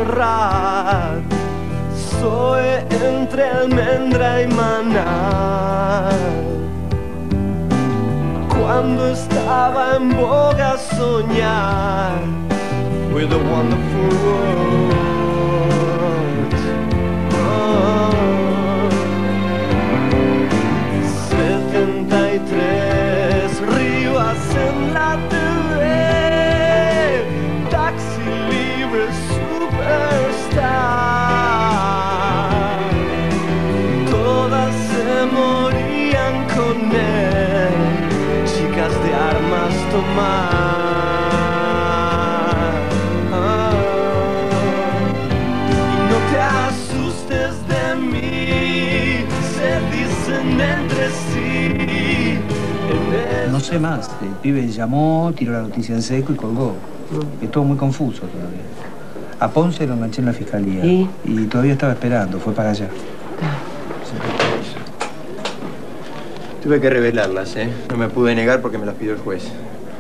Serrat. Soy entre almendra y maná. Cuando estaba en boga soñar with a wonderful world. 73 Rivas en la TV, taxi libre superstar. Todas se morían con él, chicas de armas tomar. Y no te asustes de mí, se dicen entre sí. No sé más. El pibe llamó, tiró la noticia en seco y colgó. Es todo muy confuso todavía. A Ponce lo enganché en la fiscalía. ¿Y? Y todavía estaba esperando. Fue para allá. Sí. Tuve que revelarlas, ¿eh? No me pude negar porque me las pidió el juez.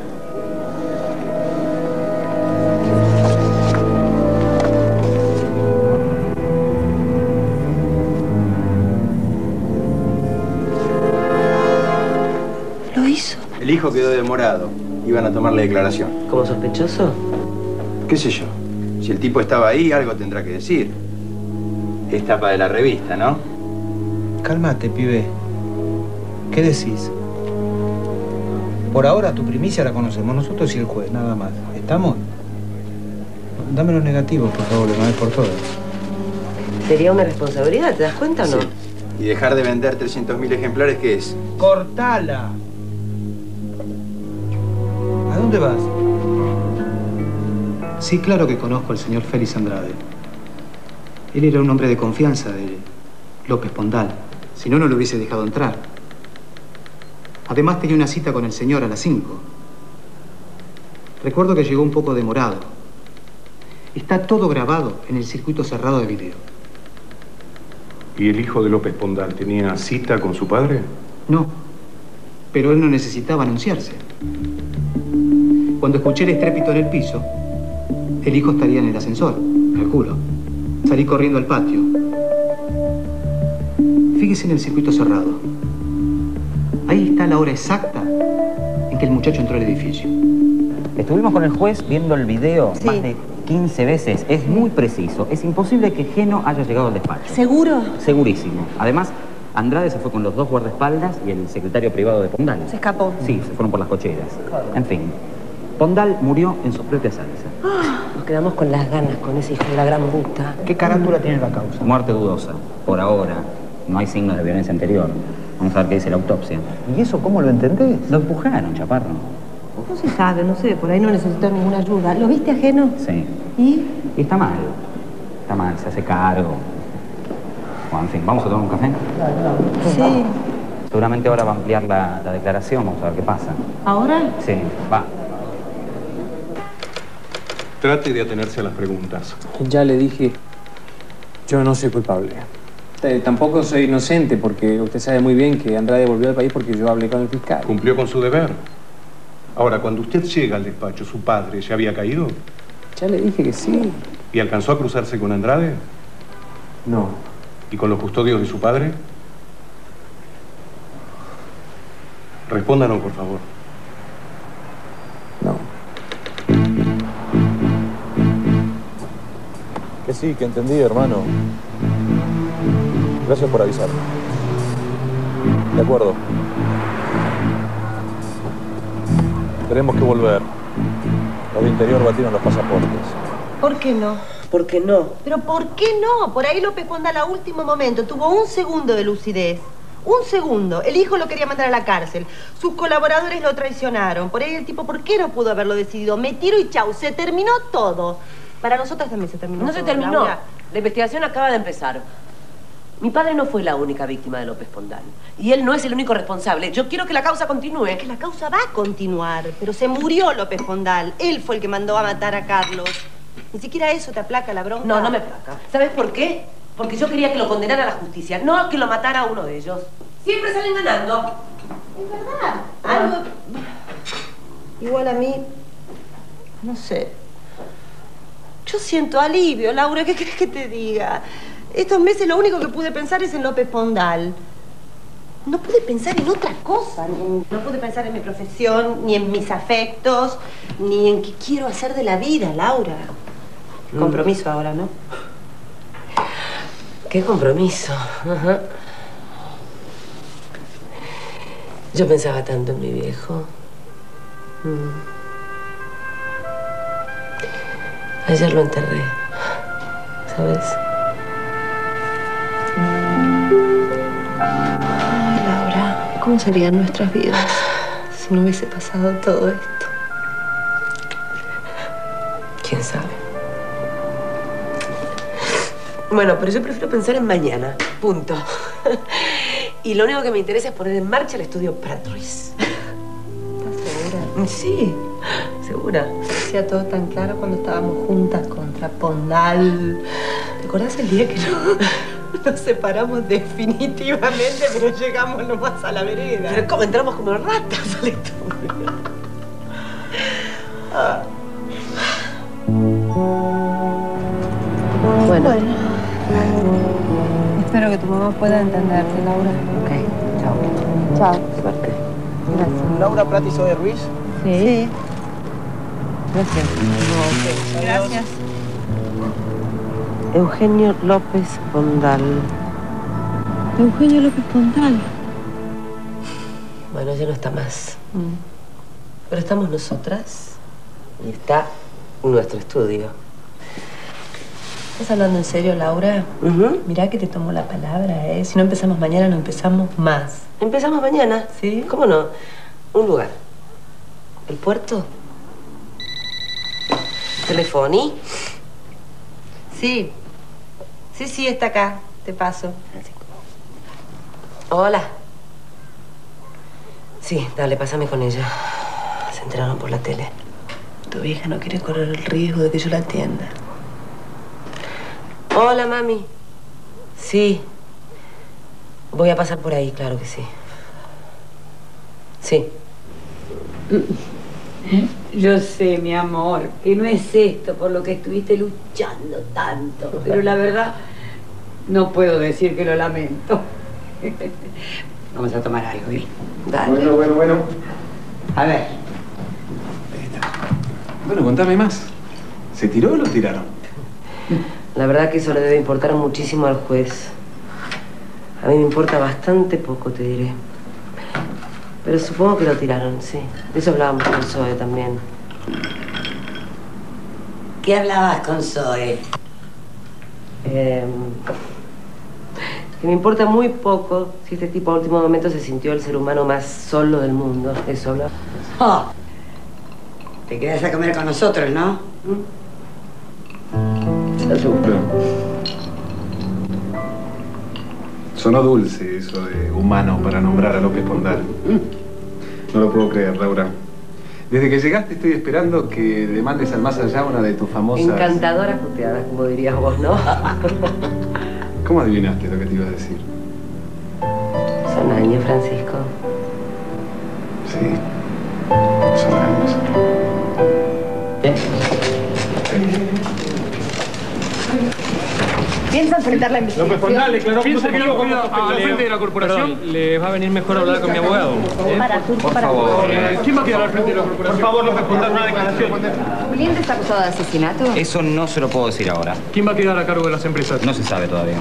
¿Lo hizo? El hijo quedó demorado. Iban a tomar la declaración. ¿Como sospechoso? ¿Qué sé yo? Si el tipo estaba ahí, algo tendrá que decir. Es tapa de la revista, ¿no? Cálmate, pibe. ¿Qué decís? Por ahora tu primicia la conocemos nosotros y el juez, nada más. ¿Estamos? Dame los negativos, por favor, de una vez por todas. Sería una responsabilidad, ¿te das cuenta o no? Sí. Y dejar de vender 300.000 ejemplares, ¿qué es? ¡Cortala! ¿A dónde vas? Sí, claro que conozco al señor Félix Andrade. Él era un hombre de confianza de López Pondal. Si no, no lo hubiese dejado entrar. Además, tenía una cita con el señor a las 5. Recuerdo que llegó un poco demorado. Está todo grabado en el circuito cerrado de video. ¿Y el hijo de López Pondal tenía cita con su padre? No, pero él no necesitaba anunciarse. Cuando escuché el estrépito en el piso, el hijo estaría en el ascensor, calculo. Salí corriendo al patio. Fíjese en el circuito cerrado. Ahí está la hora exacta en que el muchacho entró al edificio. Estuvimos con el juez viendo el video más de 15 veces. Es muy preciso. Es imposible que Geno haya llegado al despacho. ¿Seguro? Segurísimo. Además, Andrade se fue con los dos guardaespaldas y el secretario privado de Pondal. ¿Se escapó? Sí, se fueron por las cocheras. En fin, Pondal murió en su propia salsa. Nos quedamos con las ganas con ese hijo de la gran puta. ¿Qué carátula tiene la causa? Muerte dudosa. Por ahora. No hay signos de violencia anterior. Vamos a ver qué dice la autopsia. ¿Y eso cómo lo entendés? Lo empujaron, chaparro. No se sabe, no sé, por ahí no necesitó ninguna ayuda. ¿Lo viste ajeno? Sí. ¿Y? Y está mal. Está mal, se hace cargo. Bueno, en fin, ¿vamos a tomar un café? Sí. Seguramente ahora va a ampliar la declaración, vamos a ver qué pasa. ¿Ahora? Sí, va. Trate de atenerse a las preguntas. Ya le dije, yo no soy culpable. Tampoco soy inocente, porque usted sabe muy bien que Andrade volvió al país porque yo hablé con el fiscal. Cumplió con su deber. Ahora, cuando usted llega al despacho, ¿su padre ya había caído? Ya le dije que sí. ¿Y alcanzó a cruzarse con Andrade? No. ¿Y con los custodios de su padre? Respóndanos, por favor. No. Que sí, que entendí, hermano. Gracias por avisarme. De acuerdo. Tenemos que volver. Los de Interior batieron los pasaportes. ¿Por qué no? ¿Por qué no? ¿Pero por qué no? Por ahí López Pondal a último momento tuvo un segundo de lucidez. Un segundo. El hijo lo quería mandar a la cárcel. Sus colaboradores lo traicionaron. Por ahí el tipo, ¿por qué no pudo haberlo decidido? Me tiro y chau. Se terminó todo. Para nosotros también se terminó No todo. se terminó. Laura. La investigación acaba de empezar. Mi padre no fue la única víctima de López Pondal. Y él no es el único responsable. Yo quiero que la causa continúe. Es que la causa va a continuar. Pero se murió López Pondal. Él fue el que mandó a matar a Carlos. Ni siquiera eso te aplaca la bronca. No, no me aplaca. ¿Sabes por qué? Porque yo quería que lo condenara a la justicia, no que lo matara a uno de ellos. Siempre salen ganando. Es verdad. Algo... Igual a mí... No sé. Yo siento alivio, Laura, ¿qué crees que te diga? Estos meses lo único que pude pensar es en López Pondal. No pude pensar en otra cosa. No pude pensar en mi profesión, ni en mis afectos, ni en qué quiero hacer de la vida, Laura. Compromiso ahora, ¿no? ¿Qué compromiso? Ajá. Yo pensaba tanto en mi viejo. Ayer lo enterré, ¿sabes? Ay, Laura, ¿cómo serían nuestras vidas si no hubiese pasado todo esto? ¿Quién sabe? Bueno, pero yo prefiero pensar en mañana, punto. Y lo único que me interesa es poner en marcha el estudio Prat Ruiz. ¿Estás segura? Sí, segura. Hacía todo tan claro cuando estábamos juntas contra Pondal. ¿Te acordás el día que nos separamos definitivamente, pero llegamos nomás a la vereda? Pero ¿cómo entramos como ratas al estudio? Bueno. Espero que tu mamá pueda entenderte, Laura. Ok, chao. Chao. Suerte. Gracias. ¿Laura Prat y Zoe Ruiz? Sí. Gracias. Gracias. Eugenio López Pondal. Eugenio López Pondal. Bueno, ya no está más. Pero estamos nosotras y está nuestro estudio. ¿Estás hablando en serio, Laura? Mirá que te tomo la palabra, ¿eh? Si no empezamos mañana, no empezamos más. ¿Empezamos mañana? ¿Sí? ¿Cómo no? Un lugar. ¿El puerto? ¿Telefoni? Sí. Sí, está acá. Te paso. Hola. Sí, dale, pásame con ella. Se enteraron por la tele. Tu vieja no quiere correr el riesgo de que yo la atienda. Hola, mami. Sí. Voy a pasar por ahí, claro que sí. Sí. Yo sé, mi amor, que no es esto por lo que estuviste luchando tanto, pero la verdad no puedo decir que lo lamento. Vamos a tomar algo, ¿eh? Dale. Bueno. A ver. Bueno, contame más. ¿Se tiró o lo tiraron? La verdad que eso le debe importar muchísimo al juez. A mí me importa bastante poco, te diré. Pero supongo que lo tiraron, sí. De eso hablábamos con Zoe también. ¿Qué hablabas con Zoe? Que me importa muy poco si este tipo a último momento se sintió el ser humano más solo del mundo. Eso hablaba. Oh, te quedas a comer con nosotros, ¿no? Seguro. Sonó dulce eso de humano para nombrar a López Pondal. No lo puedo creer, Laura. Desde que llegaste estoy esperando que le mandes al más allá una de tus famosas... Encantadoras puteadas, como dirías vos, ¿no? ¿Cómo adivinaste lo que te iba a decir? Son años, Francisco. Sí, son años. ¿Piensa enfrentar la investigación? López Pondal declaró piensa que no al frente de la corporación. Perdón, le va a venir mejor hablar con mi abogado. Por favor. ¿Quién va a quedar al frente de la corporación? Por favor, López Pondal, una declaración. ¿Julián está acusado de asesinato? Eso no se lo puedo decir ahora. ¿Quién va a quedar a cargo de las empresas? No se sabe todavía.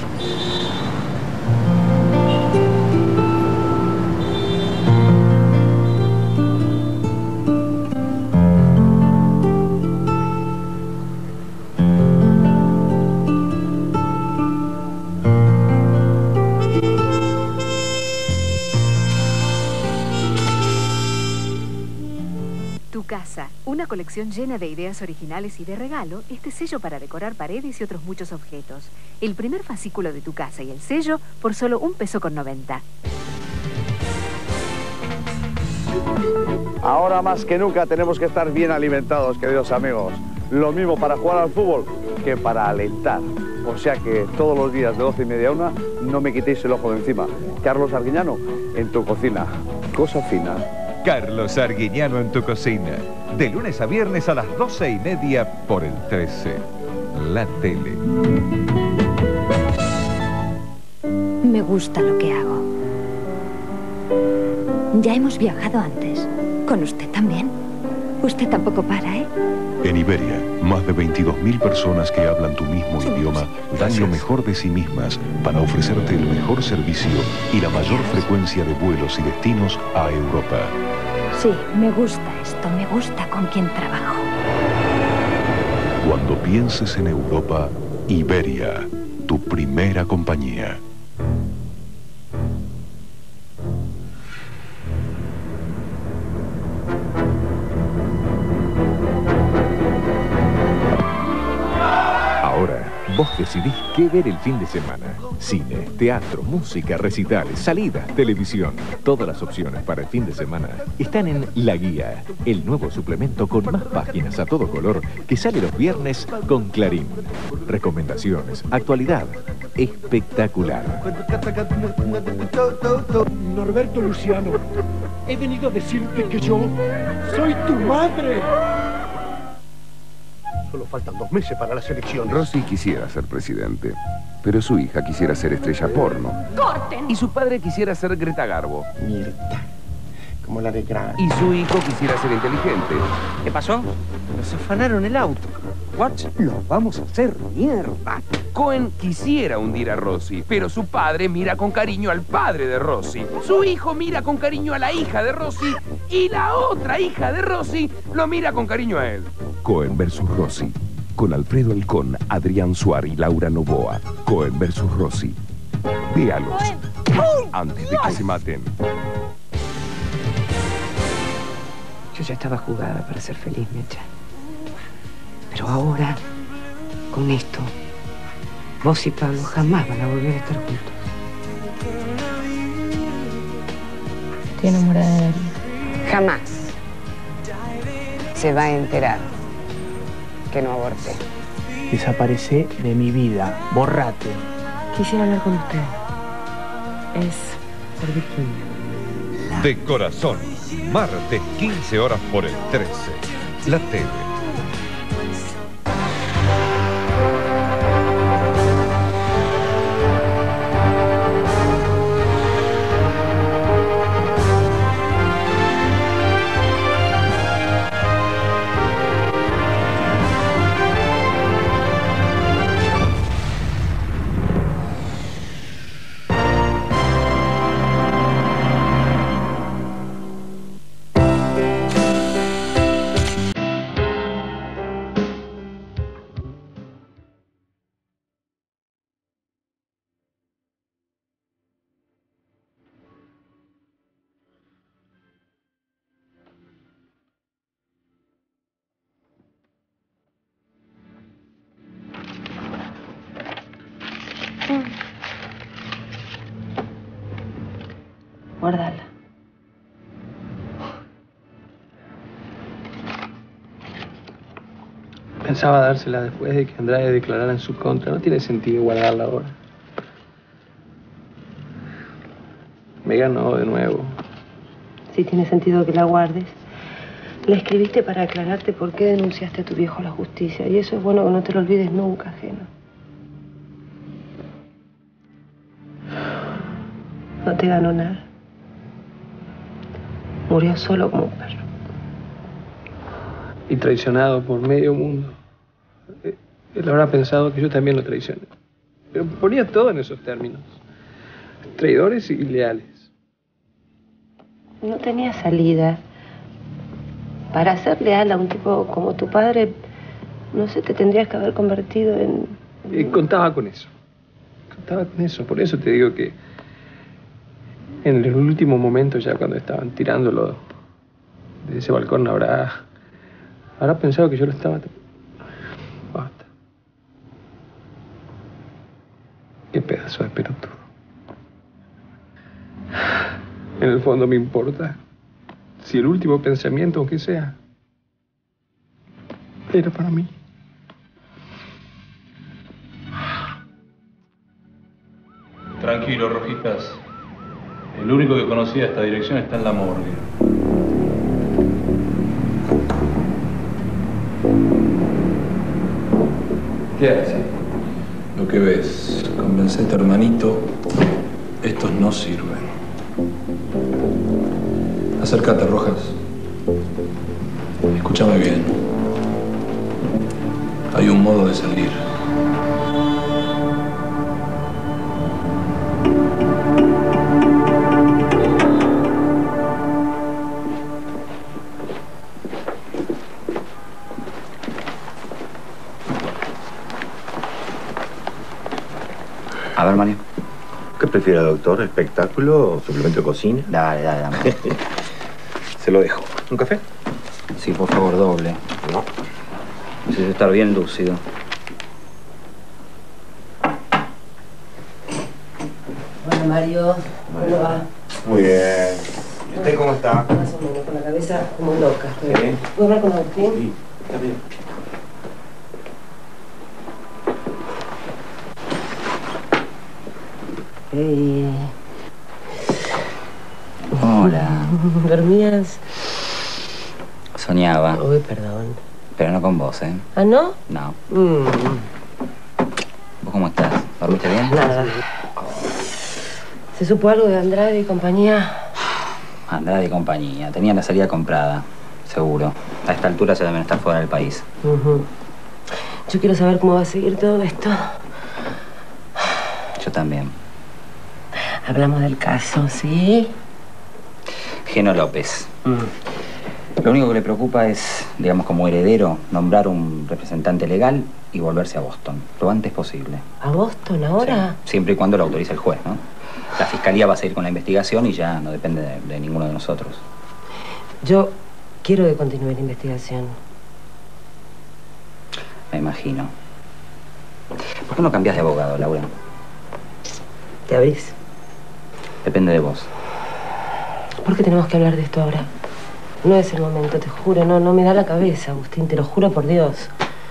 Una colección llena de ideas originales y de regalo, este sello para decorar paredes y otros muchos objetos. El primer fascículo de Tu Casa y el sello por solo $1.90. Ahora más que nunca tenemos que estar bien alimentados, queridos amigos. Lo mismo para jugar al fútbol que para alentar. O sea que todos los días de 12:30 a 1 no me quitéis el ojo de encima. Carlos Arguiñano, en tu cocina. Cosa fina. Carlos Arguiñano en tu cocina. De lunes a viernes a las 12:30 por el 13. la tele. Me gusta lo que hago. Ya hemos viajado antes. Con usted también. Usted tampoco para, ¿eh? En Iberia, más de 22.000 personas que hablan tu mismo idioma dan lo mejor de sí mismas para ofrecerte el mejor servicio y la mayor frecuencia de vuelos y destinos a Europa. Sí, me gusta esto. Me gusta con quien trabajo. Cuando pienses en Europa, Iberia, tu primera compañía. Vos decidís qué ver el fin de semana. Cine, teatro, música, recitales, salidas, televisión. Todas las opciones para el fin de semana están en La Guía, el nuevo suplemento con más páginas a todo color que sale los viernes con Clarín. Recomendaciones, actualidad, espectacular. Norberto Luciano, he venido a decirte que yo soy tu madre. Solo faltan 2 meses para las elecciones. Rossi quisiera ser presidente, pero su hija quisiera ser estrella porno. ¡Corten! Y su padre quisiera ser Greta Garbo. Mierda, como la de Gran. Y su hijo quisiera ser inteligente. ¿Qué pasó? Nos afanaron el auto. ¿What? Lo vamos a hacer mierda. Cohen quisiera hundir a Rossi, pero su padre mira con cariño al padre de Rossi. Su hijo mira con cariño a la hija de Rossi y la otra hija de Rossi lo mira con cariño a él. Cohen versus Rossi. Con Alfredo Halcón, Adrián Suar y Laura Novoa. Cohen versus Rossi. Véalos antes de que se maten. Yo ya estaba jugada para ser feliz, Mecha. Pero ahora, con esto, vos y Pablo jamás van a volver a estar juntos. Estoy enamorada de Darío. Jamás se va a enterar que no aborté. Desaparece de mi vida. Borrate. Quisiera hablar con usted. Es por Virginia. De corazón, martes 15 horas por el 13. La tele. Guárdala. Pensaba dársela después de que Andrade declarara en su contra. No tiene sentido guardarla ahora. Me ganó de nuevo. Sí tiene sentido que la guardes. Le escribiste para aclararte por qué denunciaste a tu viejo a la justicia. Y eso es bueno que no te lo olvides nunca, Geno. No te ganó nada. Murió solo como un perro. Y traicionado por medio mundo. Él habrá pensado que yo también lo traicioné. Pero ponía todo en esos términos. Traidores y leales. No tenía salida. Para ser leal a un tipo como tu padre, no sé, te tendrías que haber convertido en... Contaba con eso. Contaba con eso. Por eso te digo que en el último momento, ya cuando estaban tirándolo de ese balcón, habrá pensado que yo lo estaba... Basta. Qué pedazo de pelotudo. En el fondo me importa si el último pensamiento, aunque sea, era para mí. Tranquilo, Rojitas. El único que conocía esta dirección está en la morgue. ¿Qué haces? Lo que ves, convence a tu hermanito, estos no sirven. Acércate, Rojas. Escúchame bien. Hay un modo de salir. A ver, Mario. ¿Qué prefiere, doctor? ¿Espectáculo o suplemento de cocina? Dale, dame. Se lo dejo. ¿Un café? Sí, por favor, doble. No. Necesito estar bien lúcido. Hola, Mario. ¿Cómo va? Muy bien. ¿Y usted cómo está? Más o menos, con la cabeza como loca. ¿Sí? ¿Puedo hablar con Agustín? Sí, está bien. Hola. ¿Dormías? Soñaba. Uy, perdón. Pero no con vos, ¿eh? ¿Ah, no? No. ¿Vos cómo estás? ¿Dormiste bien? Nada. ¿Se supo algo de Andrade y compañía? Andrade y compañía. Tenía la salida comprada. Seguro. A esta altura se deben estar fuera del país. Yo quiero saber cómo va a seguir todo esto. Yo también. Hablamos del caso, ¿sí? Geno López. Lo único que le preocupa es, digamos, como heredero, nombrar un representante legal y volverse a Boston, lo antes posible. ¿A Boston ahora? Sí, siempre y cuando lo autorice el juez, ¿no? La fiscalía va a seguir con la investigación y ya no depende de ninguno de nosotros. Yo quiero que continúe la investigación. Me imagino. ¿Por qué no cambias de abogado, Laura? ¿Te abrís? Depende de vos. ¿Por qué tenemos que hablar de esto ahora? No es el momento, te juro. No me da la cabeza, Agustín. Te lo juro por Dios.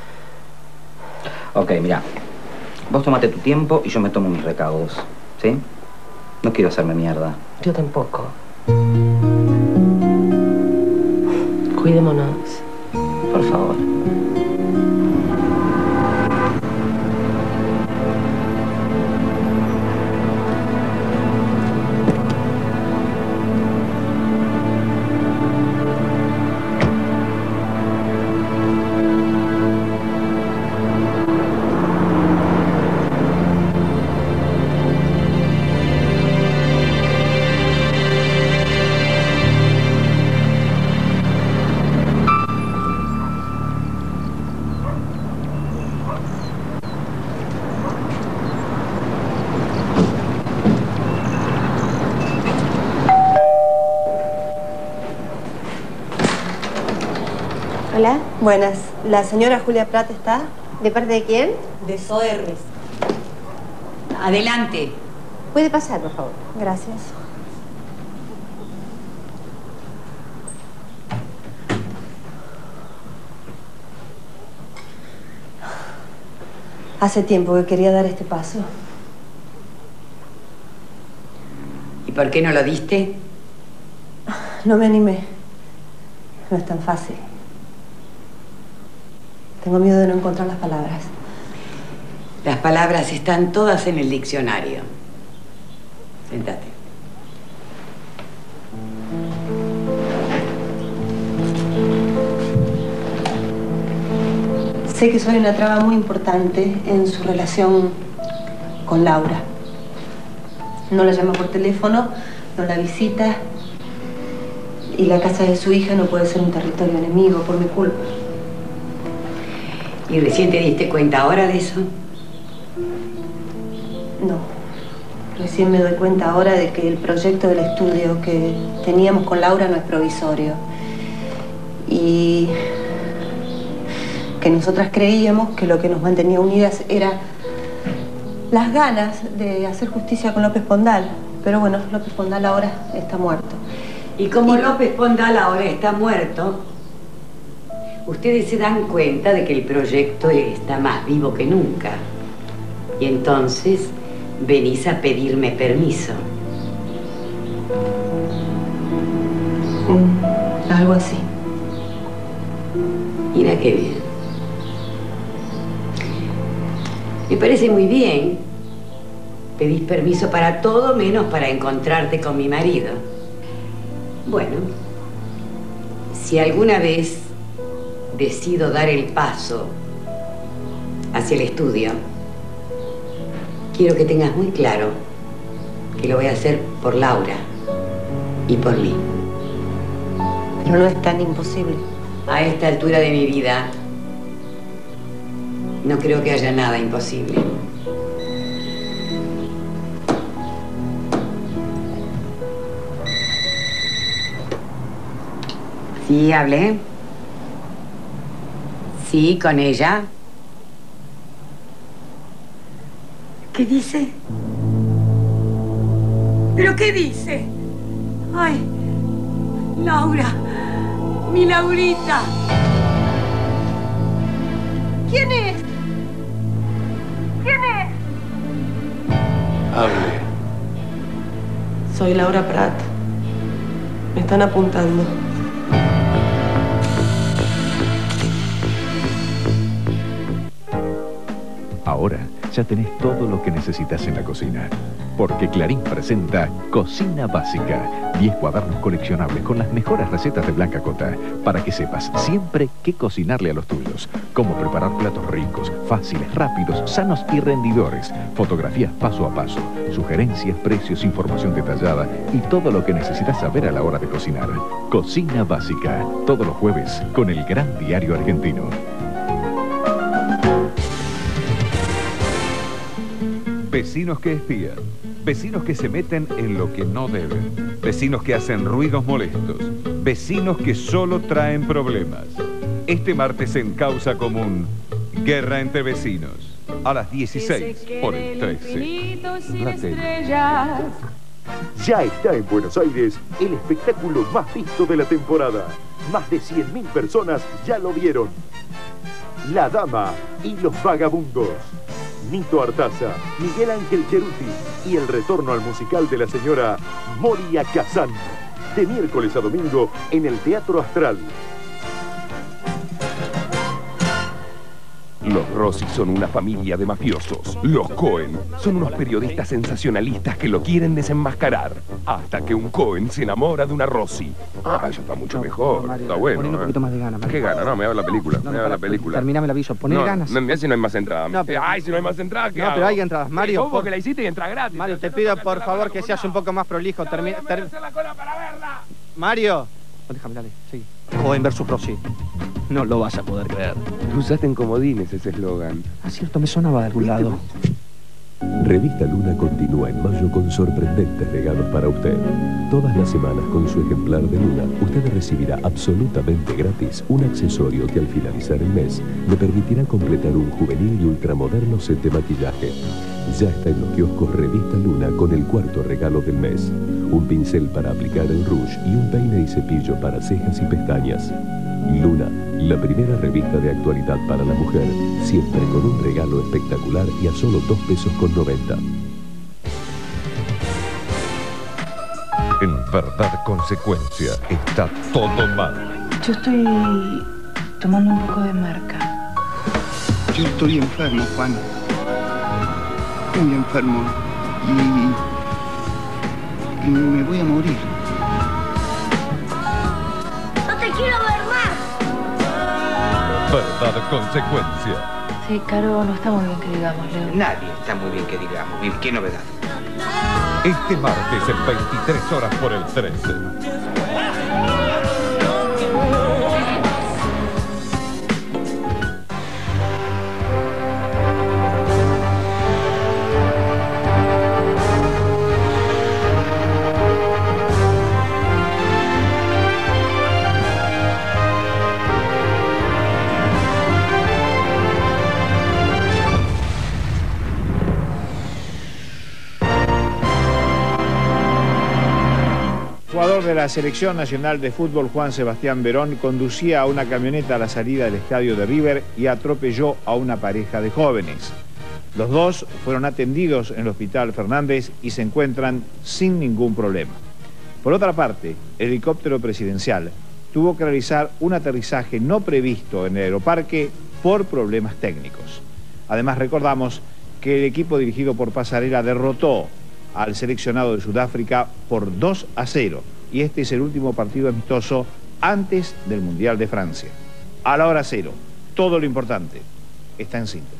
Ok, mira. Vos tomate tu tiempo y yo me tomo mis recaudos. ¿Sí? No quiero hacerme mierda. Yo tampoco. Cuidémonos. Por favor. Hola, buenas. ¿La señora Julia Prat está? ¿De parte de quién? De Soerres. Adelante. Puede pasar, por favor. Gracias. Hace tiempo que quería dar este paso. ¿Y por qué no lo diste? No me animé. No es tan fácil. Tengo miedo de no encontrar las palabras. Las palabras están todas en el diccionario. Séntate. Sé que soy una traba muy importante en su relación con Laura. No la llama por teléfono, no la visita. Y la casa de su hija no puede ser un territorio enemigo por mi culpa. ¿Y recién te diste cuenta ahora de eso? No. Recién me doy cuenta ahora de que el proyecto del estudio que teníamos con Laura no es provisorio. Y que nosotras creíamos que lo que nos mantenía unidas era las ganas de hacer justicia con López Pondal. Pero bueno, López Pondal ahora está muerto. Y como López Pondal ahora está muerto, ustedes se dan cuenta de que el proyecto está más vivo que nunca. Y entonces venís a pedirme permiso. Algo así. Mira qué bien. Me parece muy bien. Pedís permiso para todo menos para encontrarte con mi marido. Bueno, si alguna vez decido dar el paso hacia el estudio, quiero que tengas muy claro que lo voy a hacer por Laura y por mí. Pero no es tan imposible. A esta altura de mi vida, no creo que haya nada imposible. Sí, hablé. Sí, con ella. ¿Qué dice? ¿Pero qué dice? Ay, Laura, mi Laurita. ¿Quién es? ¿Quién es? Hable. Soy Laura Prat. Me están apuntando. Ahora ya tenés todo lo que necesitas en la cocina. Porque Clarín presenta Cocina Básica. 10 cuadernos coleccionables con las mejores recetas de Blanca Cota. Para que sepas siempre qué cocinarle a los tuyos. Cómo preparar platos ricos, fáciles, rápidos, sanos y rendidores. Fotografías paso a paso. Sugerencias, precios, información detallada. Y todo lo que necesitas saber a la hora de cocinar. Cocina Básica. Todos los jueves con el Gran Diario Argentino. Vecinos que espían, vecinos que se meten en lo que no deben, vecinos que hacen ruidos molestos, vecinos que solo traen problemas. Este martes en Causa Común, Guerra entre Vecinos, a las 16 por el 13. La tele. Ya está en Buenos Aires el espectáculo más visto de la temporada. Más de 100.000 personas ya lo vieron. La Dama y los Vagabundos. Nito Artaza, Miguel Ángel Cheruti y el retorno al musical de la señora Moria Kazan. De miércoles a domingo en el Teatro Astral. Los Rossi son una familia de mafiosos. Los Cohen son unos periodistas sensacionalistas que lo quieren desenmascarar. Hasta que un Cohen se enamora de una Rossi. Ah, eso está mucho mejor. Mario, Está bueno. ponle un poquito más de ganas, Mario. ¿Qué gana? No, me va a ver la película. No, me va a ver la película. Terminame el aviso. Poner ganas. No, mira si no hay más entradas. No, pero- Ay, si no hay más entradas, ¿qué No, hago? pero hay entradas. Mario, ¿Cómo que la hiciste y entra gratis? Mario, te pido por favor que seas un poco más prolijo. Mario. No, déjame, dale. Sí. Cohen versus Rossi. No lo vas a poder creer. Tú usaste en comodines ese eslogan. Ah, cierto, me sonaba de algún lado. Revista Luna continúa en mayo con sorprendentes regalos para usted. Todas las semanas con su ejemplar de Luna, usted recibirá absolutamente gratis un accesorio que al finalizar el mes le permitirá completar un juvenil y ultramoderno set de maquillaje. Ya está en los kioscos Revista Luna con el cuarto regalo del mes. Un pincel para aplicar el rouge y un peine y cepillo para cejas y pestañas. Luna, la primera revista de actualidad para la mujer, siempre con un regalo espectacular y a solo 2,90 pesos. En Verdad Consecuencia está todo mal. Yo estoy tomando un poco de marca. Yo estoy enfermo, Juan. Muy enfermo. Y me voy a morir. ¡No te quiero ver más! Verdad Consecuencia. Sí, Caro, no está muy bien que digamos, Leo. Nadie está muy bien que digamos. Bien, ¿qué novedad? Este martes en 23 horas por el 13. Jugador de la Selección Nacional de Fútbol Juan Sebastián Verón conducía a una camioneta a la salida del estadio de River y atropelló a una pareja de jóvenes. Los dos fueron atendidos en el Hospital Fernández y se encuentran sin ningún problema. Por otra parte, el helicóptero presidencial tuvo que realizar un aterrizaje no previsto en el aeroparque por problemas técnicos. Además, recordamos que el equipo dirigido por Pasarela derrotó al seleccionado de Sudáfrica por 2-0. Y este es el último partido amistoso antes del Mundial de Francia. A la hora cero, todo lo importante está en síntesis.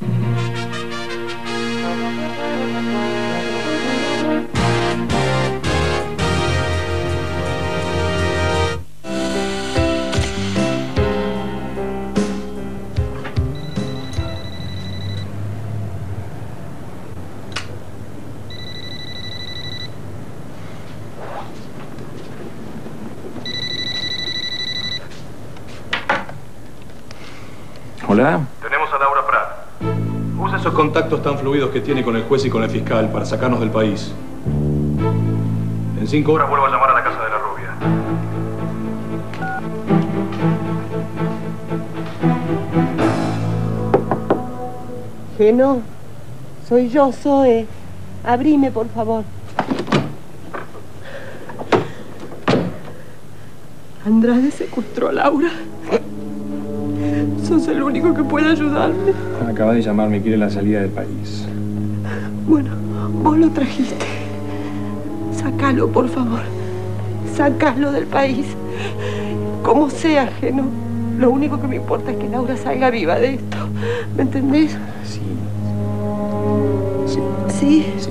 Hola. Tenemos a Laura Prat. Usa esos contactos tan fluidos que tiene con el juez y con el fiscal para sacarnos del país. En 5 horas vuelvo a llamar a la casa de la rubia. Geno, soy yo, Zoe. Abrime, por favor. Andrade secuestró a Laura. Sos el único que puede ayudarme. Acaba de llamarme, quiere la salida del país. Bueno, vos lo trajiste. Sácalo, por favor. Sácalo del país. Como sea, Geno. Lo único que me importa es que Laura salga viva de esto. ¿Me entendés? Sí. ¿Sí? Sí.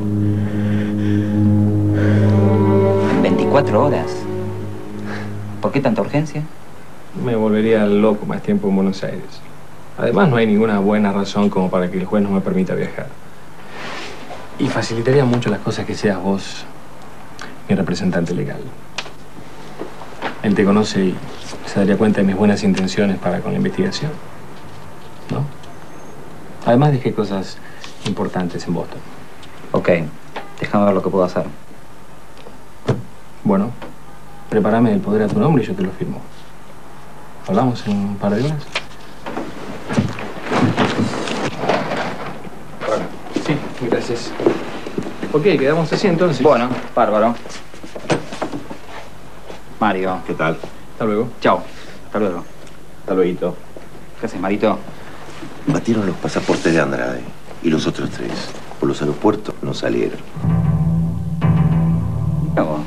24 horas. ¿Por qué tanta urgencia? Me volvería loco más tiempo en Buenos Aires. Además, no hay ninguna buena razón como para que el juez no me permita viajar. Y facilitaría mucho las cosas que seas vos mi representante legal. Él te conoce y se daría cuenta de mis buenas intenciones para con la investigación, ¿no? Además, dejé cosas importantes en Boston. Ok, déjame ver lo que puedo hacer. Bueno, prepárame el poder a tu nombre y yo te lo firmo. ¿Hablamos en un par de horas? Bueno, sí, gracias. Ok, quedamos así entonces. Bueno, bárbaro. Mario. ¿Qué tal? Hasta luego. Chao. Hasta luego. Hasta luego. ¿Qué haces, Marito? Batieron los pasaportes de Andrade y los otros 3. Por los aeropuertos no salieron. No.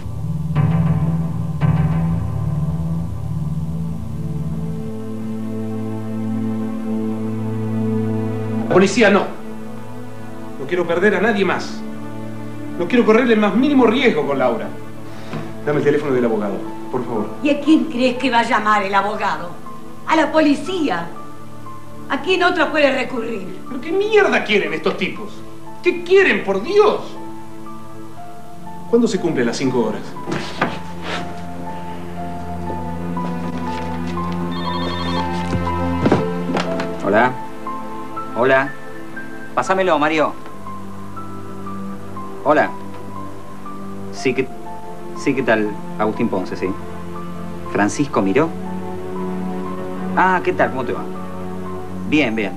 Policía, no. No quiero perder a nadie más. No quiero correr el más mínimo riesgo con Laura. Dame el teléfono del abogado, por favor. ¿Y a quién crees que va a llamar el abogado? ¿A la policía? ¿A quién otro puede recurrir? ¿Pero qué mierda quieren estos tipos? ¿Qué quieren, por Dios? ¿Cuándo se cumplen las 5 horas? Hola. Hola. Pásamelo, Mario. Hola. Sí, ¿qué tal? Agustín Ponce, sí. Francisco Miró. Ah, ¿qué tal? ¿Cómo te va? Bien, bien.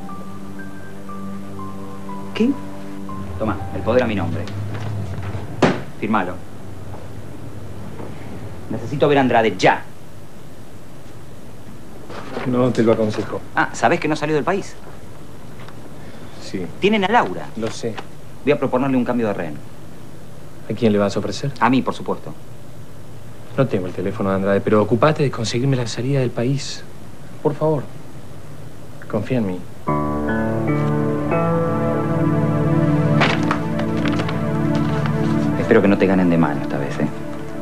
¿Qué? Toma, el poder a mi nombre. Firmalo. Necesito ver a Andrade ya. No te lo aconsejo. Ah, ¿sabés que no salió del país? Sí. Tienen a Laura. Lo sé. Voy a proponerle un cambio de rehén. ¿A quién le vas a ofrecer? A mí, por supuesto. No tengo el teléfono de Andrade, pero ocupate de conseguirme la salida del país. Por favor. Confía en mí. Espero que no te ganen de mano esta vez, ¿eh?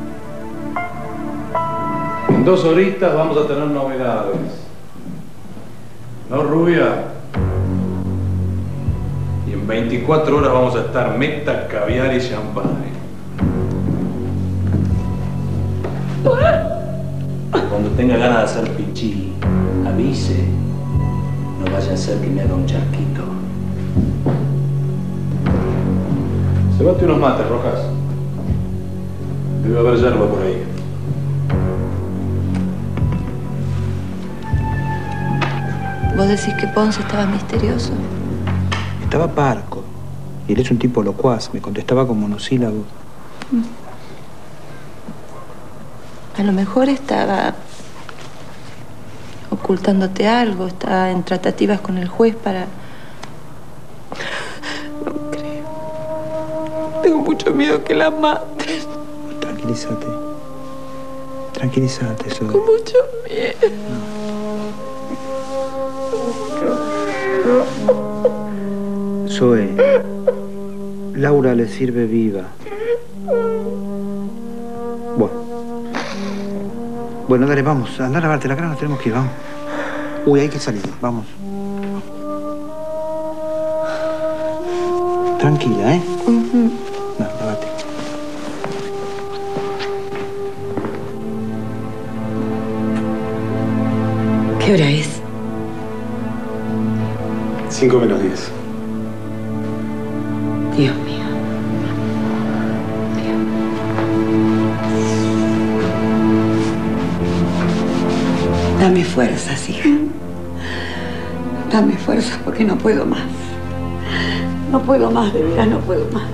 En 2 horitas vamos a tener novedades. ¿No, rubia? Y en 24 horas vamos a estar meta, caviar y champán. Cuando tenga ganas de hacer pichí, avise. No vaya a ser que me haga un charquito. Se bate unos mates, Rojas. Debe haber yerba por ahí. ¿Vos decís que Ponce estaba misterioso? Estaba parco. Y él es un tipo locuaz. Me contestaba con monosílabos. A lo mejor estaba ocultándote algo, estaba en tratativas con el juez para... mucho miedo que la maten. Tranquilízate. Tranquilízate, Zoe. Con mucho miedo. Zoe, Laura le sirve viva. Bueno, dale, vamos. Andá a lavarte la cara, nos tenemos que ir, vamos. Uy, hay que salir, vamos. Tranquila, ¿eh? No, lavate. ¿Qué hora es? 5 menos 10. Dios mío. Dame fuerzas, hija. Dame fuerzas porque no puedo más. No puedo más, de veras, no puedo más.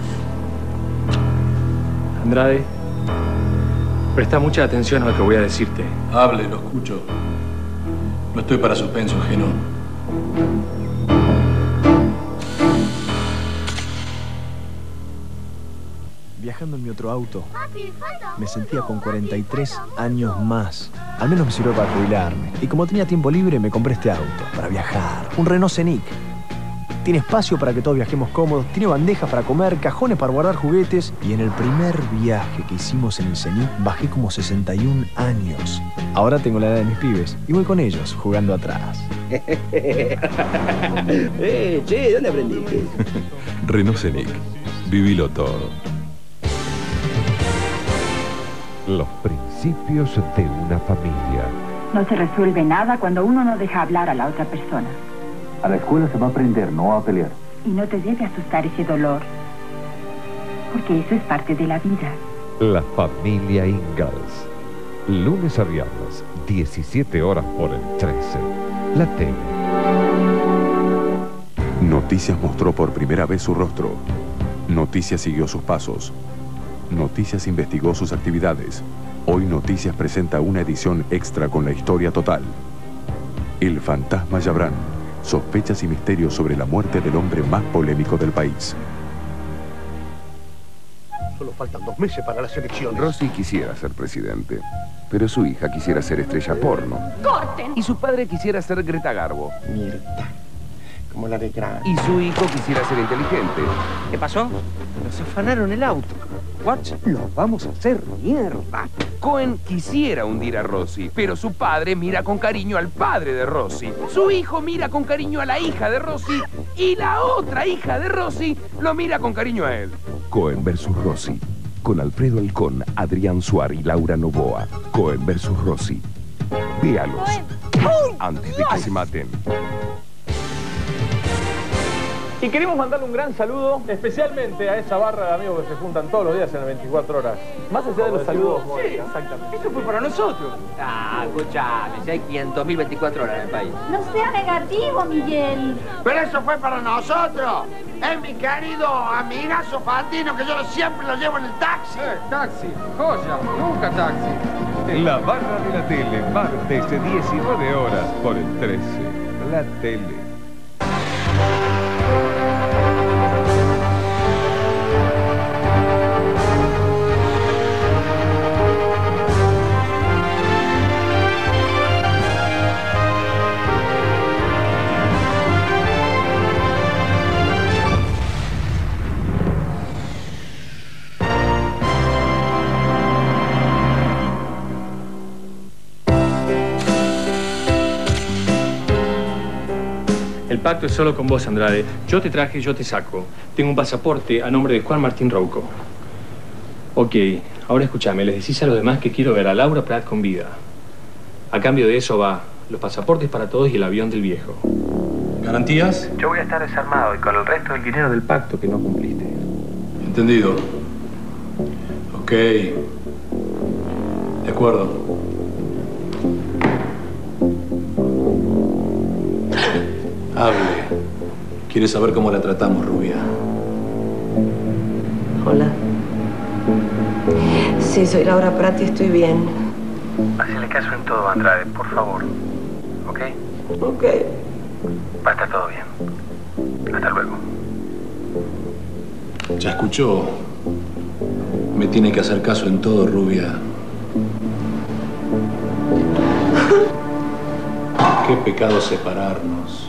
Andrade, presta mucha atención a lo que voy a decirte. Hable, lo escucho. No estoy para suspenso, Geno. Viajando en mi otro auto, me sentía con 43 años más. Al menos me sirvió para jubilarme. Y como tenía tiempo libre, me compré este auto para viajar. Un Renault Scenic. Tiene espacio para que todos viajemos cómodos, tiene bandejas para comer, cajones para guardar juguetes. Y en el primer viaje que hicimos en el Scenic, bajé como 61 años. Ahora tengo la edad de mis pibes y voy con ellos, jugando atrás. Che, ¿dónde aprendiste? Renault Scenic. Vivilo todo. Los principios de una familia. No se resuelve nada cuando uno no deja hablar a la otra persona. A la escuela se va a aprender, no a pelear. Y no te debe asustar ese dolor, porque eso es parte de la vida. La familia Ingalls. Lunes a viernes, 17 horas por el 13. La tele. Noticias mostró por primera vez su rostro. Noticias siguió sus pasos. Noticias investigó sus actividades. Hoy Noticias presenta una edición extra con la historia total. El fantasma Yabrán. Sospechas y misterios sobre la muerte del hombre más polémico del país. Solo faltan 2 meses para las elecciones. Rosy quisiera ser presidente, pero su hija quisiera ser estrella porno. ¡Corten! Y su padre quisiera ser Greta Garbo. Mierda. Como la de Gran. Y su hijo quisiera ser inteligente. ¿Qué pasó? Nos afanaron el auto. ¿What? Los vamos a hacer mierda. Cohen quisiera hundir a Rosy, pero su padre mira con cariño al padre de Rosy. Su hijo mira con cariño a la hija de Rosy y la otra hija de Rosy lo mira con cariño a él. Cohen versus Rosy. Con Alfredo Halcón, Adrián Suar y Laura Novoa. Cohen versus Rosy. Véalos antes de que se maten. Y queremos mandarle un gran saludo, especialmente a esa barra de amigos que se juntan todos los días en las 24 horas. Más allá de los saludos. Sí, exactamente. Eso fue para nosotros. Ah, escuchame, si hay 500.000 24 horas en el país. No sea negativo, Miguel. Pero eso fue para nosotros. Es mi querido amigazo Fantino, que yo siempre lo llevo en el taxi. Taxi, joya, nunca taxi. La barra de la tele, martes de 19 horas por el 13. La tele. El pacto es solo con vos, Andrade. Yo te traje, yo te saco. Tengo un pasaporte a nombre de Juan Martín Rouco. Ok, ahora escúchame. Les decís a los demás que quiero ver a Laura Prat con vida. A cambio de eso va los pasaportes para todos y el avión del viejo. ¿Garantías? Yo voy a estar desarmado y con el resto del dinero del pacto que no cumpliste. Entendido. Ok. De acuerdo. Hable. ¿Quiere saber cómo la tratamos, rubia? Hola. Sí, soy Laura Prat y estoy bien. Hacele caso en todo, Andrade, por favor. ¿Ok? Ok. Va a estar todo bien. Hasta luego. Ya escuchó. Me tiene que hacer caso en todo, rubia. Qué pecado separarnos.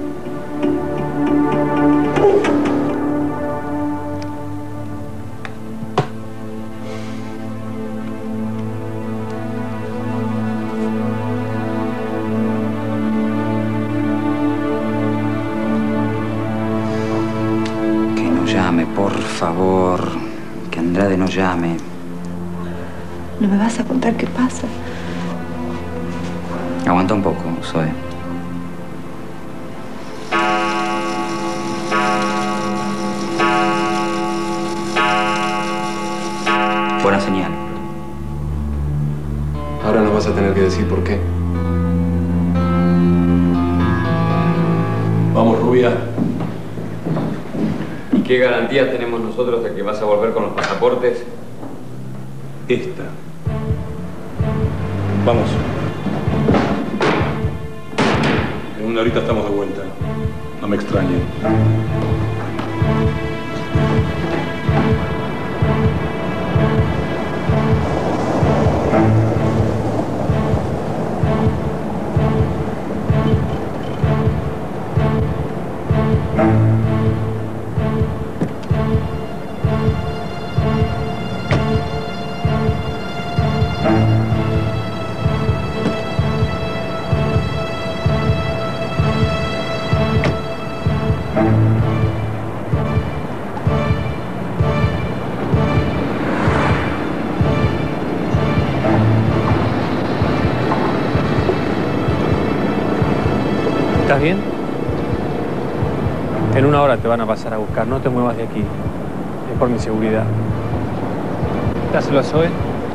Por favor, que Andrade no llame. ¿No me vas a contar qué pasa? Aguanta un poco, Zoe. Buena señal. Ahora nos vas a tener que decir por qué. Vamos, rubia. ¿Qué garantías tenemos nosotros de que vas a volver con los pasaportes? Esta. Vamos. En una horita estamos de vuelta. No me extrañen. ¿Estás bien? En una hora te van a pasar a buscar. No te muevas de aquí. Es por mi seguridad. Dáselo a Zoe.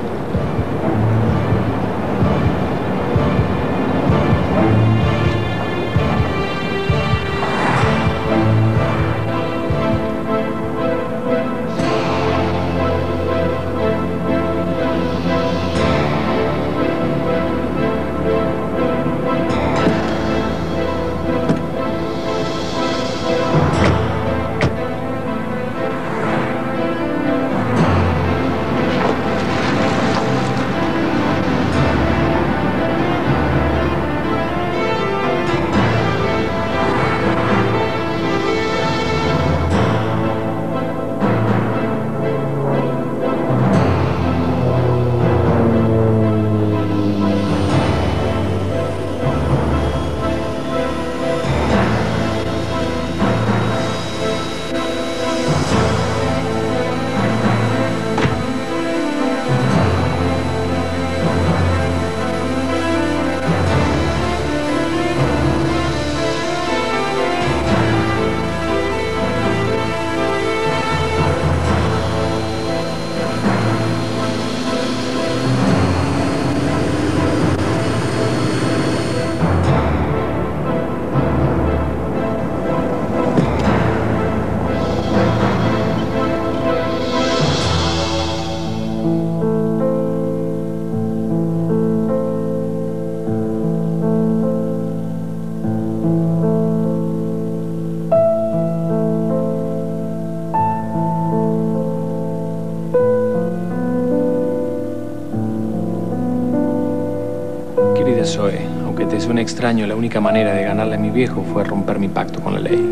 Querida Zoe, aunque te suene extraño, la única manera de ganarle a mi viejo fue romper mi pacto con la ley.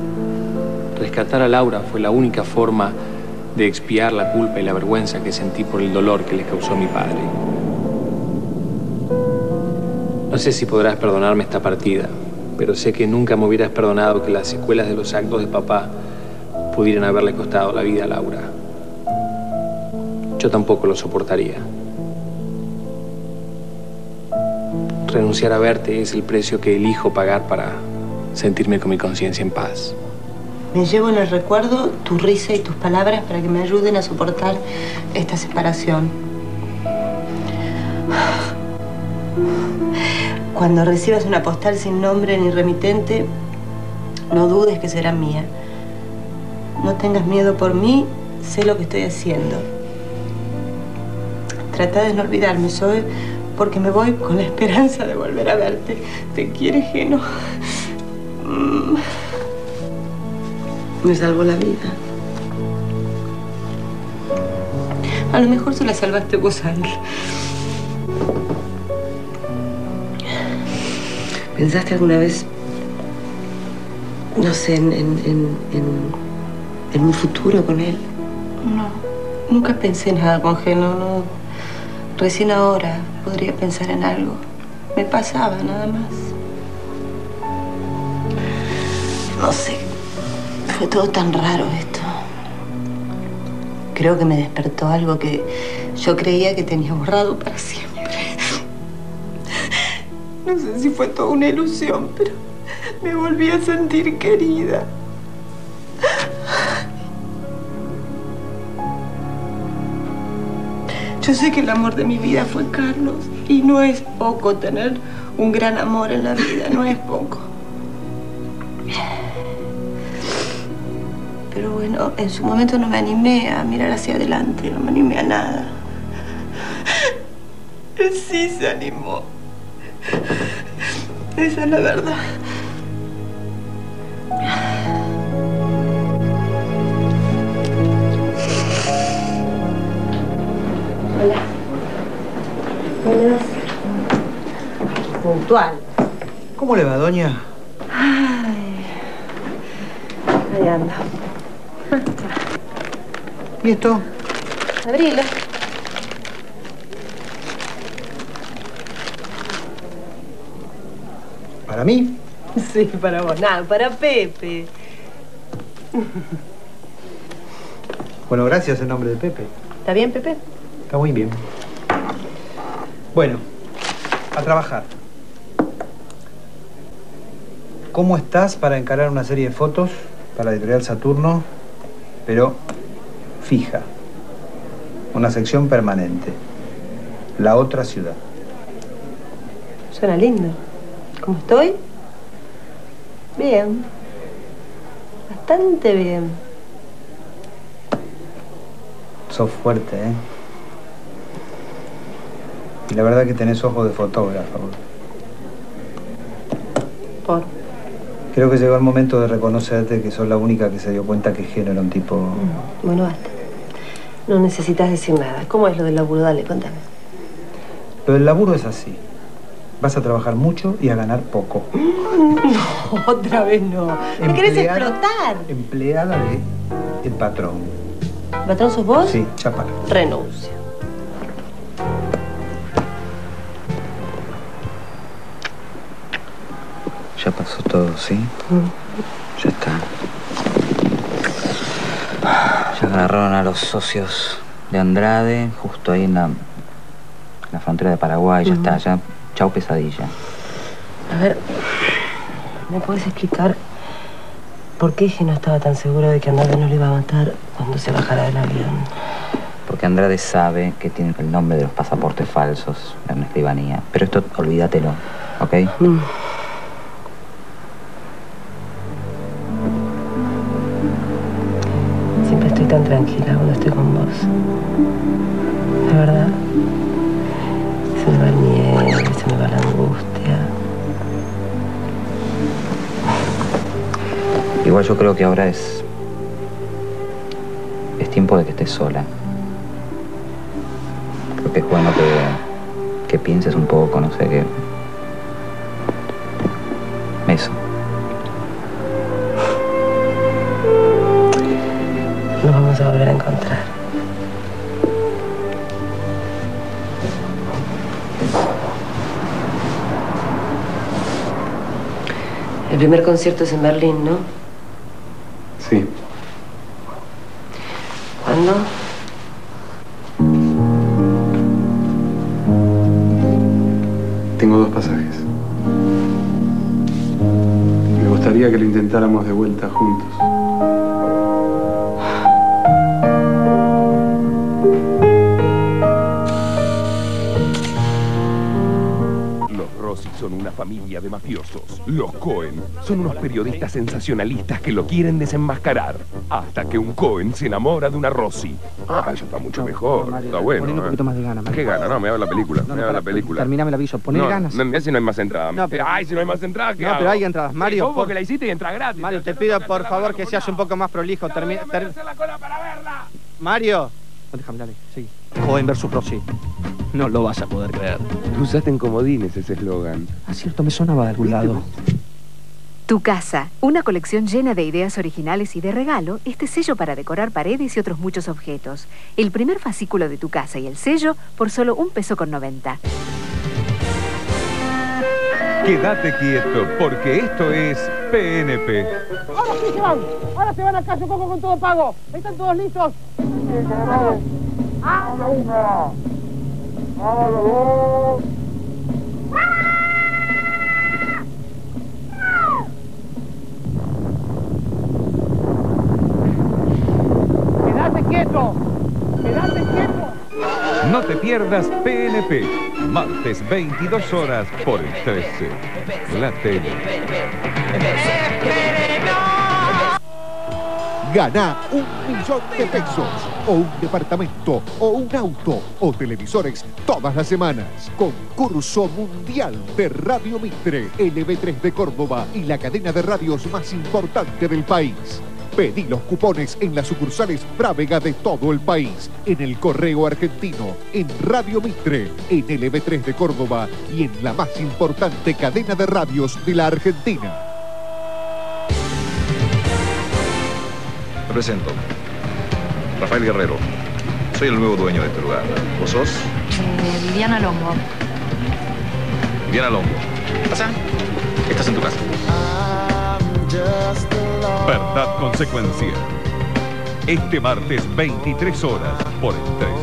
Rescatar a Laura fue la única forma de expiar la culpa y la vergüenza que sentí por el dolor que le causó mi padre. No sé si podrás perdonarme esta partida, pero sé que nunca me hubieras perdonado que las secuelas de los actos de papá pudieran haberle costado la vida a Laura. Yo tampoco lo soportaría. Renunciar a verte es el precio que elijo pagar para sentirme con mi conciencia en paz. Me llevo en el recuerdo tu risa y tus palabras para que me ayuden a soportar esta separación. Cuando recibas una postal sin nombre ni remitente, no dudes que será mía. No tengas miedo por mí, sé lo que estoy haciendo. Trata de no olvidarme, Zoe, porque me voy con la esperanza de volver a verte. Te quiere, Geno. Me salvó la vida. A lo mejor se la salvaste vos a él. ¿Pensaste alguna vez, no sé, en un futuro con él? No. Nunca pensé en nada con Geno, no. Recién ahora podría pensar en algo. Me pasaba, nada más. No sé. Fue todo tan raro esto. Creo que me despertó algo que yo creía que tenía borrado para siempre. No sé si fue toda una ilusión, pero me volví a sentir querida. Yo sé que el amor de mi vida fue Carlos, y no es poco tener un gran amor en la vida, no es poco. Pero bueno, en su momento no me animé a mirar hacia adelante, no me animé a nada. Él sí se animó. Esa es la verdad. Hola. Buenas. Puntual. ¿Cómo le va, doña? Ay. Ahí anda. ¿Y esto? Abrilo. ¿Para mí? Sí, para vos. Nada, para Pepe. Bueno, gracias en nombre de Pepe. ¿Está bien, Pepe? Está muy bien. Bueno, a trabajar. ¿Cómo estás para encarar una serie de fotos para la editorial Saturno, pero fija? Una sección permanente. La otra ciudad. Suena lindo. ¿Cómo estoy? Bien. Bastante bien. Sos fuerte, ¿eh? Y la verdad que tenés ojos de fotógrafo. ¿Por? Creo que llegó el momento de reconocerte que sos la única que se dio cuenta que Geno era un tipo... Bueno, basta. No necesitas decir nada. ¿Cómo es lo del laburo? Dale, contame. Lo del laburo es así. Vas a trabajar mucho y a ganar poco. No, otra vez no. ¿Me querés explotar? Empleada de el patrón. ¿El patrón sos vos? Sí, chapa. Renuncio. Ya pasó todo, ¿sí? Ya está. Ya agarraron a los socios de Andrade, justo ahí en la frontera de Paraguay. Ya está, ya. Chau pesadilla. A ver, ¿me puedes explicar por qué Geno estaba tan seguro de que Andrade no lo iba a matar cuando se bajara del avión? Porque Andrade sabe que tiene el nombre de los pasaportes falsos en la escribanía. Pero esto, olvídatelo, ¿ok? Siempre estoy tan tranquila cuando estoy con vos. La verdad. Se me va el miedo, se me va la angustia. Igual yo creo que ahora es tiempo de que estés sola. Creo que es bueno que pienses un poco, no sé, que... Eso. Nos vamos a volver a encontrar. El primer concierto es en Berlín, ¿no? Sí. ¿Cuándo? Tengo 2 pasajes. Me gustaría que lo intentáramos de vuelta juntos. Son una familia de mafiosos. Los Cohen son unos periodistas sensacionalistas que lo quieren desenmascarar. Hasta que un Cohen se enamora de una Rossi. Ah, eso está mucho mejor. Mario, Está bueno. ponle un poquito más de ganas, Mario. ¿Qué gana? No, me va la película. No, me va la película. Terminame el aviso. Poner ganas. No, si no hay más entradas. No, pero... Ay, si no hay más entradas, ¿qué hago? pero hay entradas. Mario, vos porque la hiciste y entra gratis. Mario, te pido por favor que seas un poco más prolijo. Hacer la cola para verla. Mario. No, déjame, dale. Seguí. Cohen versus Rossi. No lo vas a poder creer. Lo usaste en comodines ese eslogan. Ah, cierto, me sonaba de algún lado. Tu casa, una colección llena de ideas originales y de regalo, este sello para decorar paredes y otros muchos objetos. El primer fascículo de Tu casa y el sello por solo $1.90. Quédate quieto, porque esto es PNP. Ahora sí se van. Ahora se van a Cayo Coco con todo pago. ¿Están todos listos? ¡Quédate quieto! ¡Quédate quieto! No te pierdas PNP, martes 22 horas por el 13. La tele. Gana $1 millón o un departamento, o un auto, o televisores todas las semanas. Concurso mundial de Radio Mitre, LB3 de Córdoba y la cadena de radios más importante del país. Pedí los cupones en las sucursales Frávega de todo el país, en el Correo Argentino, en Radio Mitre, en LB3 de Córdoba y en la más importante cadena de radios de la Argentina. Te presento. Rafael Guerrero. Soy el nuevo dueño de este lugar. ¿Vos sos? Liliana Longo. Liliana Longo. ¿Pasa? Estás en tu casa. Verdad Consecuencia. Este martes 23 horas por el 13.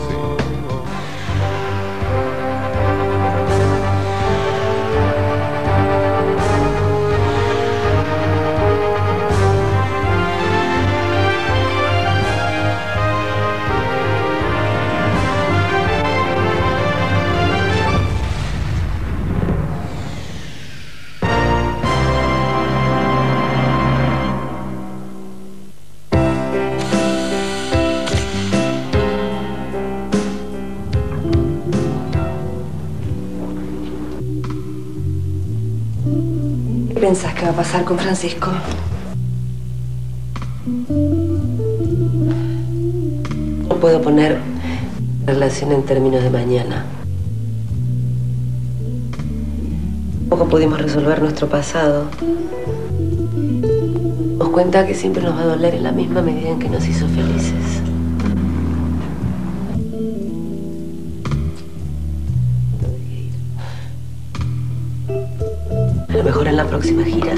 ¿Qué pensás que va a pasar con Francisco? No puedo poner relación en términos de mañana. Poco pudimos resolver nuestro pasado. Nos cuenta que siempre nos va a doler en la misma medida en que nos hizo felices. A lo mejor en la próxima gira.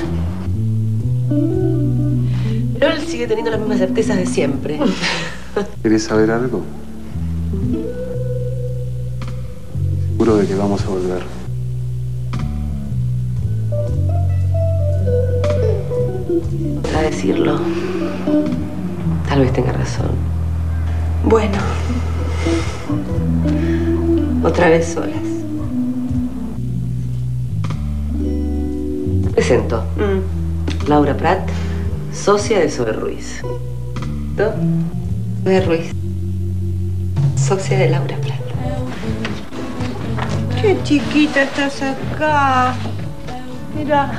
Pero él sigue teniendo las mismas certezas de siempre. ¿Querés saber algo? Seguro de que vamos a volver. Para decirlo, tal vez tenga razón. Bueno, otra vez solas. Presento. Laura Prat, socia de Zoe Ruiz. ¿No? Zoe Ruiz, socia de Laura Prat. Qué chiquita estás acá. Mira.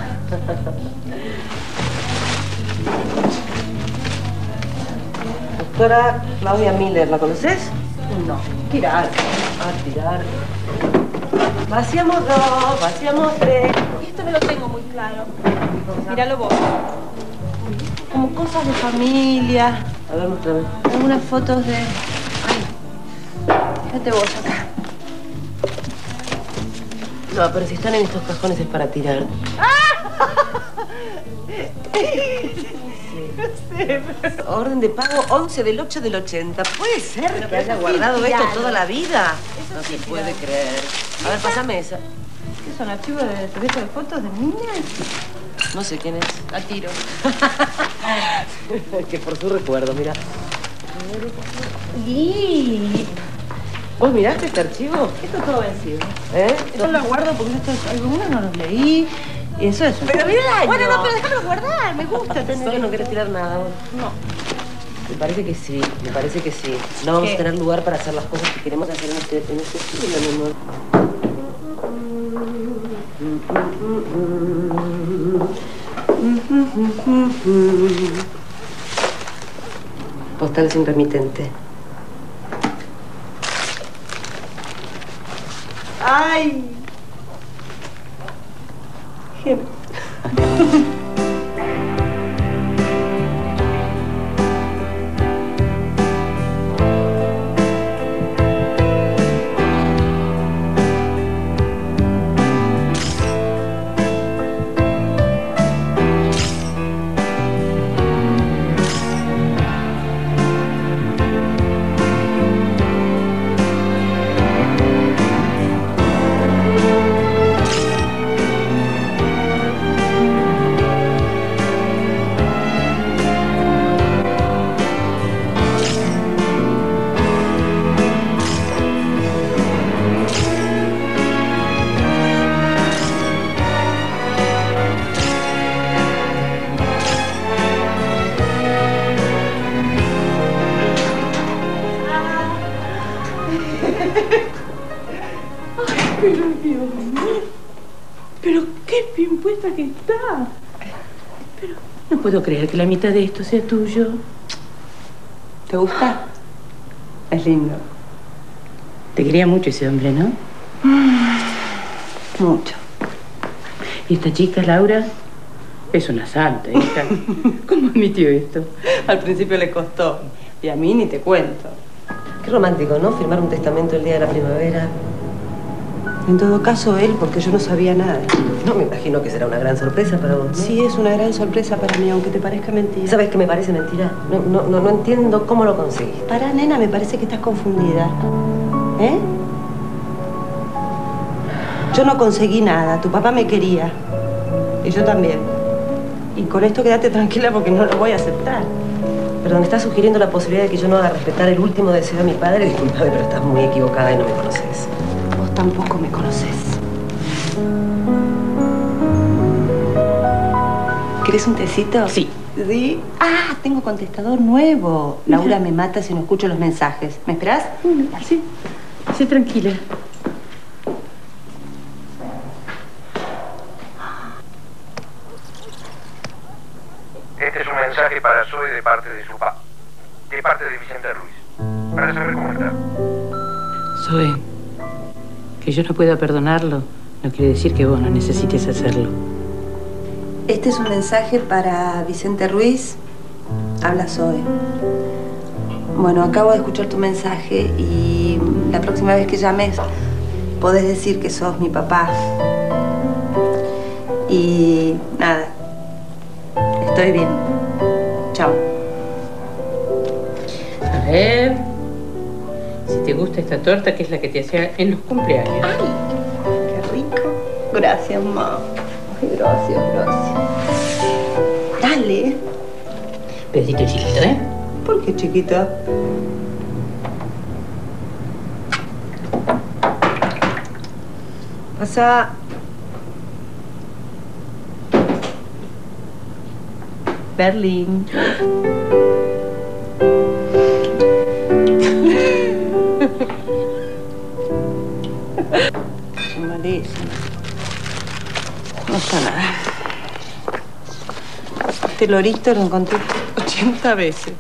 Doctora Claudia Miller, ¿la conoces? No. Tirar. A tirar. Vaciamos 2, vaciamos 3. Esto me lo tengo muy claro. Míralo vos. Como cosas de familia. A ver, muéstrame. Algunas fotos de... Ay. Fíjate vos acá. No, pero si están en estos cajones es para tirar. No sé, pero... Orden de pago 11 del 8 del 80. ¿Puede ser que haya guardado esto toda la vida? No se puede creer. A ver, pásame esa. ¿Qué son archivos de teléfono de fotos de niñas? No sé quién es. A tiro. Que por su recuerdo, mira. Y... ¿Vos miraste este archivo? Esto es todo vencido. ¿Eh? Yo lo guardo porque algunos no los leí. Y eso es. Pero mira el año. Bueno, no, pero déjalo guardar. Me gusta tener. Solo no querés tirar nada vos. No. Me parece que sí, me parece que sí. No vamos a tener lugar para hacer las cosas que queremos hacer en este estudio, mi amor. Postal sin remitente. ¡Ay! Pero Dios mío, pero qué bien puesta que está. Pero no puedo creer que la mitad de esto sea tuyo. ¿Te gusta? Es lindo. Te quería mucho ese hombre, ¿no? Mucho. Y esta chica, Laura, es una santa, hija. ¿Cómo admitió esto? Al principio le costó. Y a mí ni te cuento. Qué romántico, ¿no? Firmar un testamento el día de la primavera. En todo caso, él, porque yo no sabía nada. No me imagino que será una gran sorpresa para vos, ¿no? Sí, es una gran sorpresa para mí, aunque te parezca mentira. ¿Sabes que me parece mentira? No entiendo cómo lo conseguiste. Pará, nena, me parece que estás confundida. ¿Eh? Yo no conseguí nada. Tu papá me quería. Y yo también. Y con esto quédate tranquila porque no lo voy a aceptar. Pero me estás sugiriendo la posibilidad de que yo no haga respetar el último deseo de mi padre. Disculpame, pero estás muy equivocada y no me conoces. Vos tampoco me conoces. ¿Querés un tecito? Sí. ¿Sí? Ah, tengo contestador nuevo. Laura me mata si no escucho los mensajes. ¿Me esperás? Sí. Sí, tranquila. Este es un mensaje para Zoe de parte de su papá. De parte de Vicente Ruiz. Para saber cómo está. Zoe, que yo no pueda perdonarlo no quiere decir que vos no necesites hacerlo. Este es un mensaje para Vicente Ruiz. Habla Zoe. Bueno, acabo de escuchar tu mensaje y la próxima vez que llames podés decir que sos mi papá. Y nada, estoy bien. Chao. A ver, si te gusta esta torta, que es la que te hacía en los cumpleaños. ¡Ay! ¡Qué rico! Gracias, ma. Gracias. Dale. Pedacito chiquito, ¿eh? ¿Por qué chiquito? Pasa. Berlín. Malísimo. No está nada. Este lorito lo encontré 80 veces.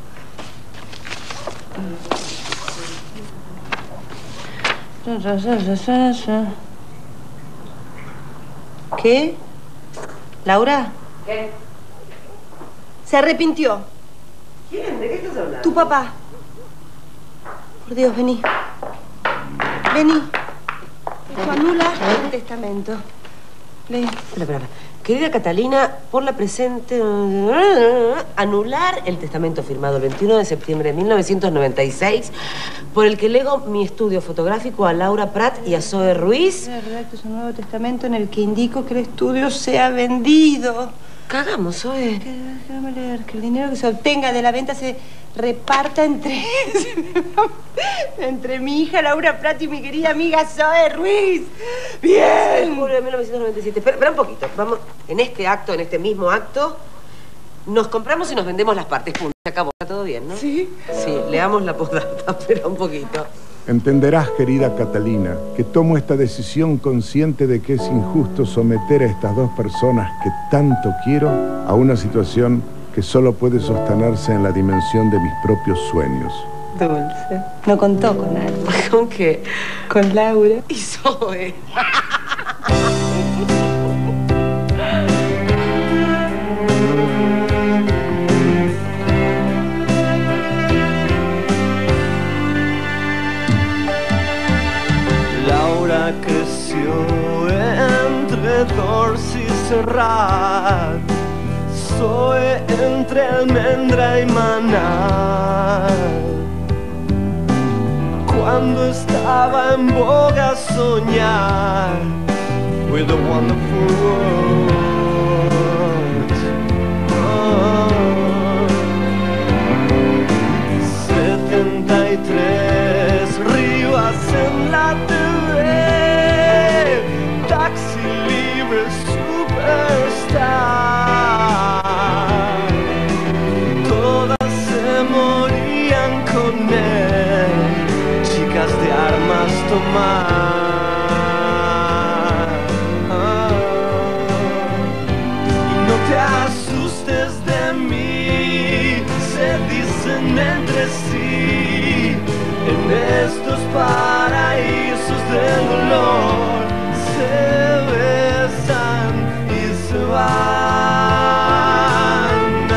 ¿Qué? ¿Laura? ¿Qué? Se arrepintió. ¿Quién? ¿De qué estás hablando? Tu papá. Por Dios, vení. Vení. Esto anula el testamento. Lee. Espera. Querida Catalina, por la presente... anular el testamento firmado el 21 de septiembre de 1996 por el que lego mi estudio fotográfico a Laura Prat y a Zoe Ruiz. Redacto es un nuevo testamento en el que indico que el estudio sea vendido. Cagamos, Zoe. Déjame leer. Que el dinero que se obtenga de la venta se reparta entre... entre mi hija Laura Prat y mi querida amiga Zoe Ruiz. ¡Bien! Julio de 1997. Espera un poquito. Vamos, en este mismo acto, nos compramos y nos vendemos las partes. Punto. Se acabó. Está todo bien, ¿no? Sí. Sí, leamos la postdata. Espera un poquito. Entenderás, querida Catalina, que tomo esta decisión consciente de que es injusto someter a estas dos personas que tanto quiero a una situación que solo puede sostenerse en la dimensión de mis propios sueños. Dulce. No contó con nadie. ¿Con qué? Con Laura. Y Zoe. Laura creció entre Dorsey y Serrat, Zoe entre almendra y maná. Cuando estaba en boga soñar with a wonderful world. 73 Rivas en la TV, taxi libre superstar. Todas se morían con él, chicas de armas tomar. Y no te asustes de mí, se dicen entre sí, en estos paraísos del dolor se besan y se van.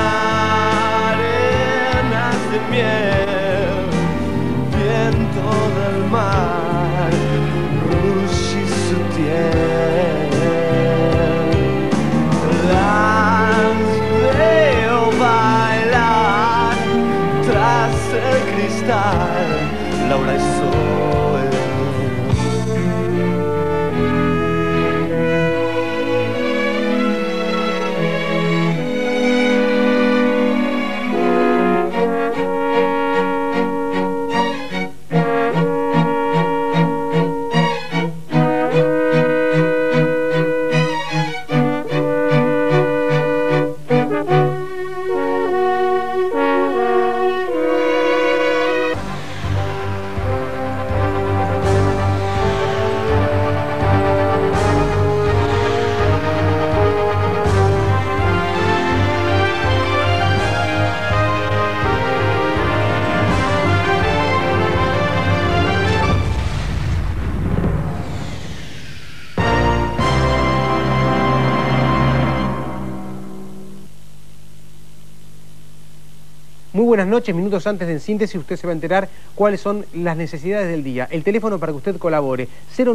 Arenas de miel, viento del mar, Rush y Sutiel. Las veo bailar tras el cristal, Laura y Zoe. Muy buenas noches, minutos antes de En Síntesis usted se va a enterar cuáles son las necesidades del día. El teléfono para que usted colabore,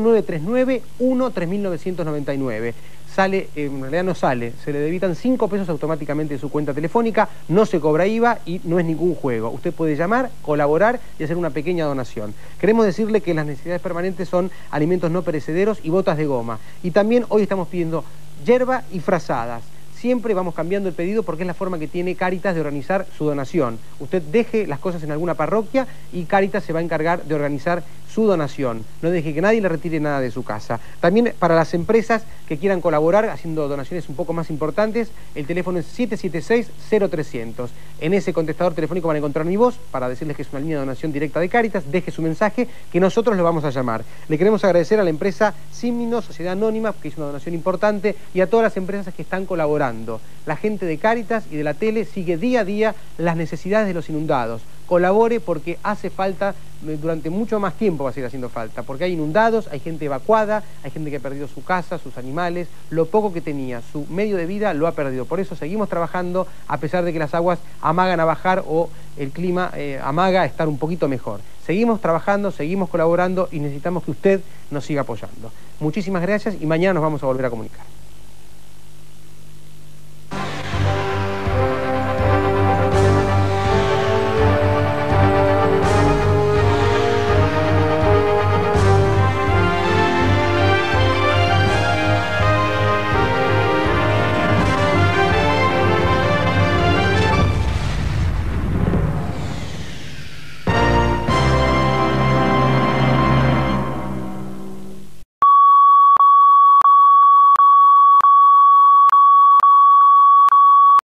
0939-13999. Sale, en realidad no sale, se le debitan 5 pesos automáticamente de su cuenta telefónica, no se cobra IVA y no es ningún juego. Usted puede llamar, colaborar y hacer una pequeña donación. Queremos decirle que las necesidades permanentes son alimentos no perecederos y botas de goma. Y también hoy estamos pidiendo yerba y frazadas. Siempre vamos cambiando el pedido porque es la forma que tiene Cáritas de organizar su donación. Usted deje las cosas en alguna parroquia y Cáritas se va a encargar de organizar su donación. No deje que nadie le retire nada de su casa. También para las empresas que quieran colaborar haciendo donaciones un poco más importantes, el teléfono es 776-0300. En ese contestador telefónico van a encontrar mi voz para decirles que es una línea de donación directa de Cáritas. Deje su mensaje que nosotros lo vamos a llamar. Le queremos agradecer a la empresa Símino, Sociedad Anónima, que hizo una donación importante, y a todas las empresas que están colaborando. La gente de Cáritas y de la tele sigue día a día las necesidades de los inundados. Colabore porque hace falta, durante mucho más tiempo va a seguir haciendo falta, porque hay inundados, hay gente evacuada, hay gente que ha perdido su casa, sus animales, lo poco que tenía, su medio de vida lo ha perdido. Por eso seguimos trabajando a pesar de que las aguas amagan a bajar o el clima amaga a estar un poquito mejor. Seguimos trabajando, seguimos colaborando y necesitamos que usted nos siga apoyando. Muchísimas gracias y mañana nos vamos a volver a comunicar.